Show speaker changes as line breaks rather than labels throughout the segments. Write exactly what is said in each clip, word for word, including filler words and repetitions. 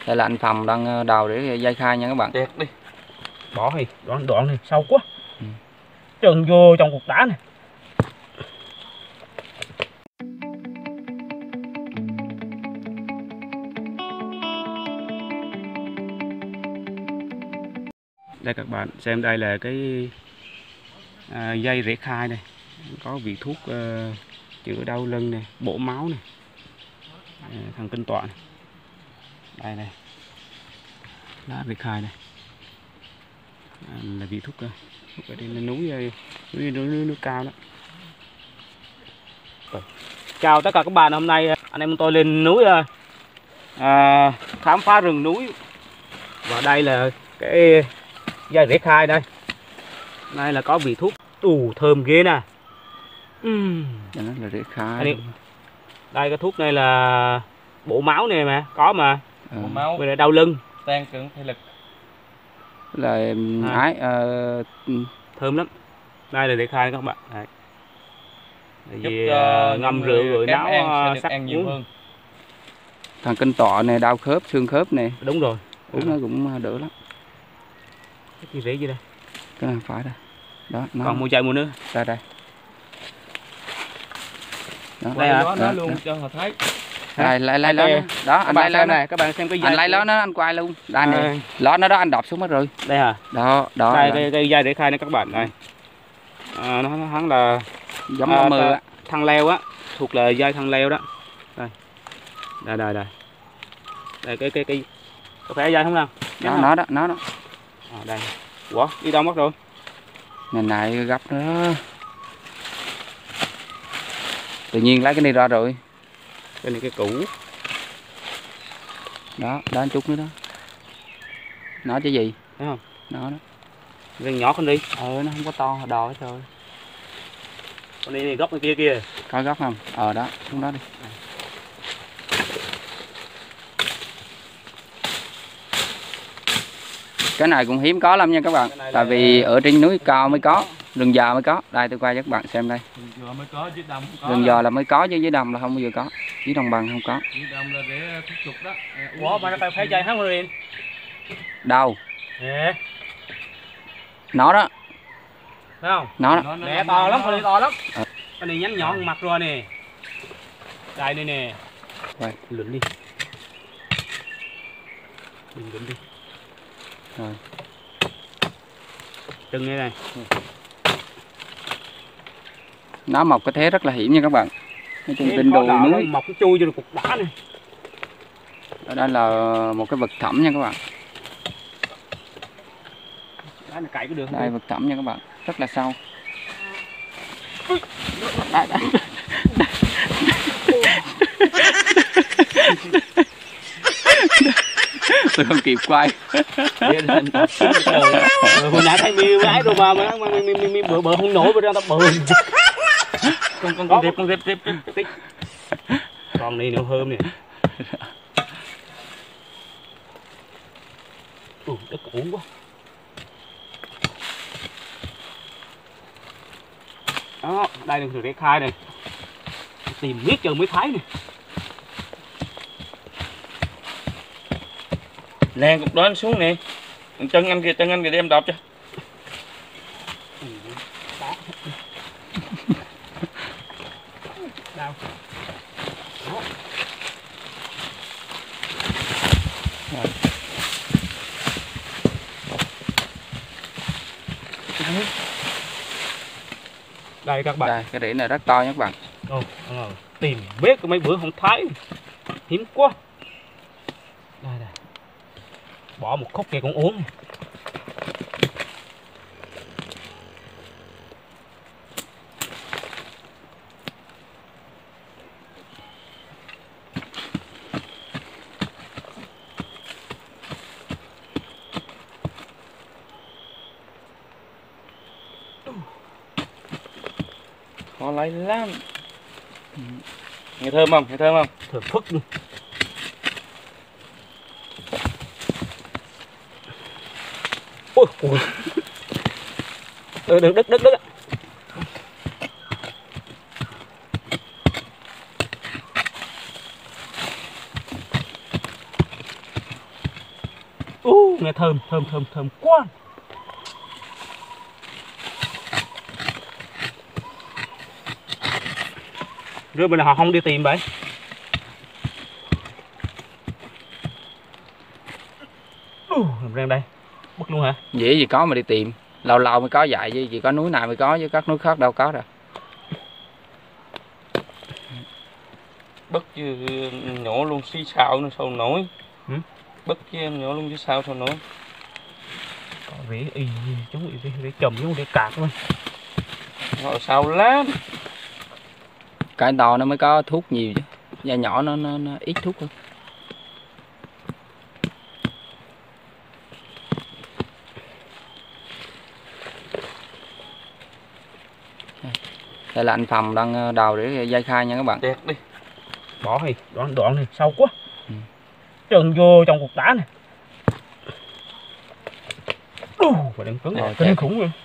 Đây là anh Phòng đang đào để dây khai nha các bạn.
Đẹp đi. Bỏ thì đoạn đoạn này sâu quá. Ừ. Trần vô trong cục đá này. Đây các bạn xem, đây là cái à, dây rễ khai này, có vị thuốc uh, chữa đau lưng này, bổ máu này, à, thần kinh tọa này. Đây này, lá rễ khai này, à, là vị thuốc uh, thuốc ở đây là núi núi núi, núi, núi cao đó. Rồi. Chào tất cả các bạn, hôm nay anh em tôi lên núi uh, à, khám phá rừng núi, và đây là cái dây rễ khai đây. Đây là có vị thuốc, ù thơm ghê nè. Uhm.
Đó là rễ khai. Đây,
đây cái thuốc này là bổ máu này mà, có mà.
Ừ.
Bổ máu, về là đau lưng,
tăng cường thể lực.
Là à. ái uh...
thơm lắm. Đây là rễ khai các bạn. Đây.
Giúp
vì,
uh,
ngâm rượu rồi nấu
ăn,
sắc
ăn nhiều hơn.
Thần kinh tọa này, đau khớp, xương khớp này.
Đúng rồi.
Uống à. Nó cũng đỡ lắm.
Cái gì rễ gì đây?
Cái này phải đây. Đó, nó...
Còn một chai một nữa.
Đây đây.
Đó. Đây đó, nó luôn đó. Cho họ thấy.
Đây, lấy lấy nó. Đó, anh lấy
này, các bạn xem cái dây.
Anh lấy nó nó anh quay luôn. Đây này. À. Ló nó đó anh đọt xuống mất rồi.
Đây hả?
Đó, đó.
Đây cái, cái dây để khai này các bạn đây. À, nó hắn là
giống à, mưa á.
Thằng leo á, thuộc là dây thằng leo đó. Đây. Đây đây đây. Đây cái cái cái có phải dây không nào?
Đó, nó đó, nó đó.
À, đây. Ủa, đi đâu mất rồi?
Này này gấp nữa. Tự nhiên lấy cái này ra rồi.
Cái này cái cũ.
Đó, đó một chút nữa đó. Nó chứ gì?
Thấy không?
Nó đó.
Cái nhỏ con đi.
Ờ, nó không có to, đò hết rồi.
Con đi góc bên kia kia.
Có góc không? Ờ đó, xuống đó đi. Cái này cũng hiếm có lắm nha các bạn. Tại vì ở trên núi cao mới có, rừng già mới có. Đây tôi quay cho các bạn xem đây.
Rừng già mới có, dưới đồng không có.
Rừng già là mới có chứ dưới đồng là không bao giờ có. Dưới đồng bằng không có.
Dưới đồng là để thúc giục đó.
Ủa mà nó phải phải dây hết rồi.
Đâu?
Nè.
Nó đó.
Thấy không?
Nó đó.
Nè to lắm, con này to lắm. À. Con này nhắn nhọn mặt rồi nè. Đây đây nè.
Đây,
lượn đi. Đừng lượn đi.
Rồi.
Trưng đây này.
Nó mọc cái thế rất là hiểm nha các bạn. Nói chung trên đồi núi
mọc cái chui vô cục đá này.
Ở đây là một cái vực thẳm nha các bạn.
Đá này cày có được.
Đây vực thẳm nha các bạn, rất là sâu. Đây, đây. Tôi không kịp quay.
Hồi nãy thấy mi gái rồi mà mà mi mi mi bự bự không nổi bự ra ta bự. Con con con tiếp con tiếp tiếp tiếp. Con này nó thơm nè. Ừ, đất uống quá. Đó, đây là sự rễ khai này. Tìm biết chờ mới thấy này.
Nè cục đó anh xuống nè. Chân anh kìa, chân anh kìa đem đọt cho.
Đâu? Đây các bạn.
Đây, cái rễ này rất to nha các bạn.
Ồ, tìm biết mấy bữa không thấy. Hiếm quá. Đây đây. Bỏ một khúc kia cũng uống.
Khó lấy lắm. Nghe thơm không? Nghe thơm không?
Thơm phức luôn. Ôi, ôi. Ừ, được đứt đứt đứt. Ú, nghe thơm, thơm, thơm, thơm quá. Rồi bây giờ họ không đi tìm vậy. Uh, làm rang đây. Bất luôn hả?
Dễ gì có mà đi tìm. Lâu lâu mới có vậy chứ, chỉ có núi này mới có chứ các núi khác đâu có đâu.
Bất chứ nhỏ luôn xí xào nó sao nổi.
Ừ?
Bất chứ em nhỏ luôn chứ sao sao nổi.
Có rễ y chúng rễ, rễ chầm giống rễ cạc luôn.
Họ sao lắm.
Cái to nó mới có thuốc nhiều chứ. Da nhỏ nó, nó, nó ít thuốc hơn. Đây là anh Phòng đang đào để dây khai nha các bạn.
Đẹp đi.
Bỏ thì đoạn đoạn này sâu quá.
Ừ.
Trần vô trong cục đá này. Uh, và đang cứng
Rồi,
kinh khủng luôn.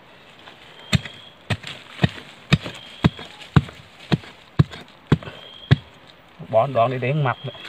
Bỏ đoạn để để mặt nữa.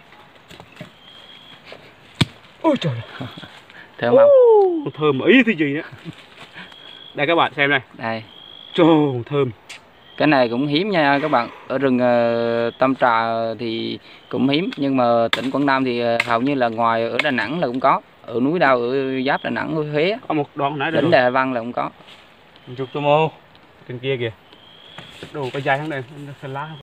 Ôi trời.
Thơm không?
Uh, thơm ý thế gì nữa. Đây các bạn xem này.
Đây.
Trời thơm.
Cái này cũng hiếm nha các bạn. Ở rừng uh, Tâm Trà thì cũng hiếm. Nhưng mà tỉnh Quảng Nam thì uh, hầu như là ngoài ở Đà Nẵng là cũng có. Ở núi đâu, ở giáp Đà Nẵng, ở Huế.
Có một đoạn nãy đây
Đỉnh
rồi.
Đà Văn là cũng có.
Chụp cho mô.
Trên kia kìa. Đồ có dài thằng này. Lá